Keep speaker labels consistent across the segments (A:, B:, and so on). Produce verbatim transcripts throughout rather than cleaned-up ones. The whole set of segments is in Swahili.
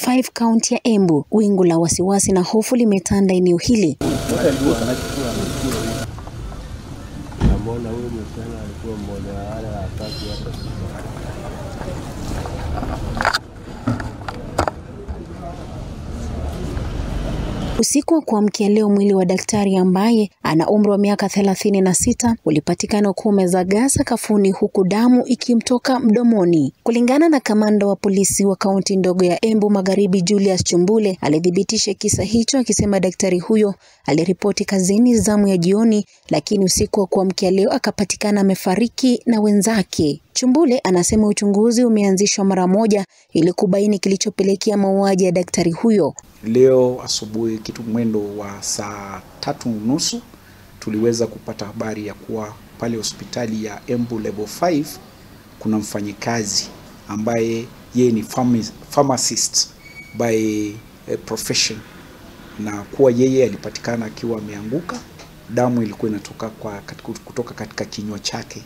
A: five kaunti ya Embu. Wingu la wasiwasi na hofu limetanda eneo hili. Usiku wa kuamkia leo, mwili wa daktari ambaye ana umri wa miaka thelathini na sita ulipatikana ukiwa umezagaa sakafuni huku damu ikimtoka mdomoni. Kulingana na kamanda wa polisi wa kaunti ndogo ya Embu Magharibi, Julius Chumbule, alithibitisha kisa hicho akisema daktari huyo aliripoti kazini zamu ya jioni, lakini usiku wa kuamkia leo akapatikana amefariki na wenzake. Chumbule anasema uchunguzi umeanzishwa mara moja ili kubaini kilichopelekea mauaji ya daktari huyo.
B: Leo asubuhi kitu mwendo wa saa tatu unusu tuliweza kupata habari ya kuwa pale hospitali ya Embu level five kuna mfanyikazi ambaye yeye ni pharmacist by profession, na kuwa yeye alipatikana akiwa ameanguka, damu ilikuwa inatoka kwa kutoka katika kinywa chake.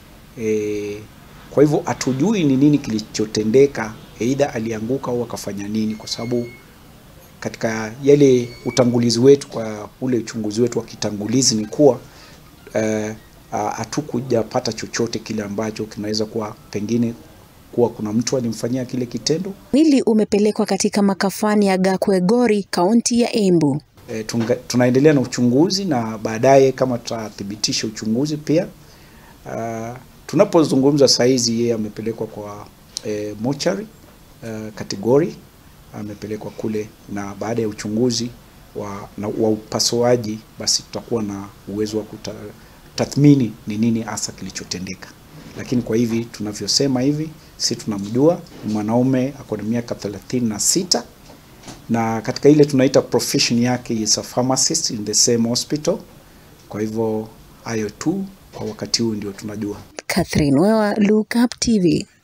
B: E, kwa hivyo hatujui ni nini kilichotendeka, aidha alianguka au akafanya nini, kwa sababu katika yale utangulizi wetu kwa ule uchunguzi wetu wa kitangulizi ni kuwa hatukujapata uh, uh, chochote kile ambacho kinaweza kuwa pengine kuwa kuna mtu alimfanyia kile kitendo.
A: Mwili umepelekwa katika makafani ya Gakwegori, kaunti ya Embu.
B: E, tunga, tunaendelea na uchunguzi na baadaye kama tutathibitisha uchunguzi pia. Uh, tunapozungumza saizi yeye amepelekwa kwa e, mortuary uh, category, amepelekwa kule, na baada ya uchunguzi wa, na, wa upasuaji basi tutakuwa na uwezo wa kutathmini ni nini hasa kilichotendeka. Lakini kwa hivi tunavyosema hivi, si tunamjua mwanaume ako na miaka thelathini na sita, na katika ile tunaita profession yake is a pharmacist in the same hospital. Kwa hivyo hayo tu kwa wakati huu ndio tunajua.
A: Catherine Wewa, Look Up T V.